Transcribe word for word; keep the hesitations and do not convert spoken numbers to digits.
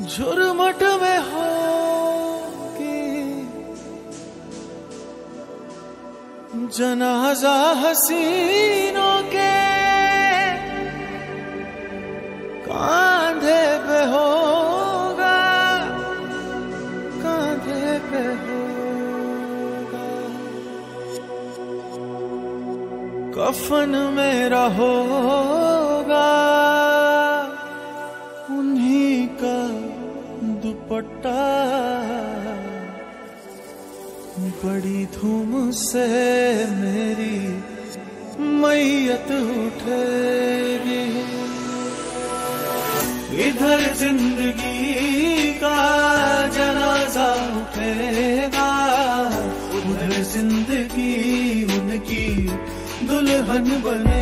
झुरमुट में हो जनाजा हसीनों के कांधे पे होगा, कांधे पे होगा। कफन मेरा होगा उन्हीं का दुपट्टा। बड़ी धूम से मेरी मैयत उठेगी। इधर जिंदगी का जनाजा उठेगा, उधर जिंदगी उनकी दुल्हन बने।